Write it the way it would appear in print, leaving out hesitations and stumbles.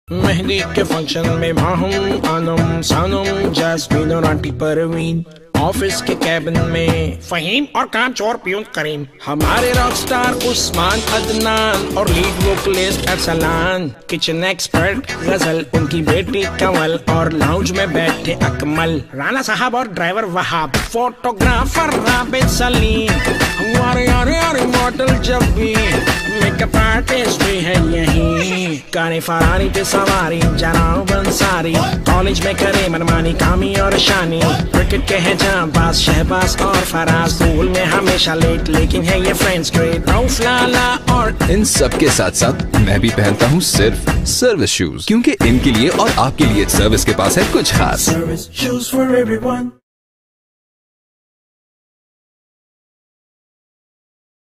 मेहंदी के फंक्शन में माहूम आनम सानम जैस्मीन और आंटी परवीन, ऑफिस के कैबिन में फहीम और काम चोर प्यून करीम, हमारे रॉक स्टार उस्मान अदनान और lead vocalist Arsalan, kitchen expert Ghazal उनकी बेटी कंवल और लाउंज में बैठे अकमल, राना साहब और ड्राइवर वहाब, फोटोग्राफर राबिद सलीम, हमारे यारे मॉडल जब भी, मेकअप आर्टिस्ट भी है यही, गाने फरारी पे सवारी जनाब बंसारी, कॉलेज में करे मनमानी कामी और शानी, क्रिकेट के हैं जांबाज शहबाज और फराज, स्कूल में हमेशा लेट लेकिन है ये फ्रेंड्स ग्रेट, रऊफ लाला और इन सब के साथ साथ मैं भी पहनता हूँ सिर्फ सर्विस शूज, क्योंकि इनके लिए और आपके लिए सर्विस के पास है कुछ खास। Service shoes for everyone.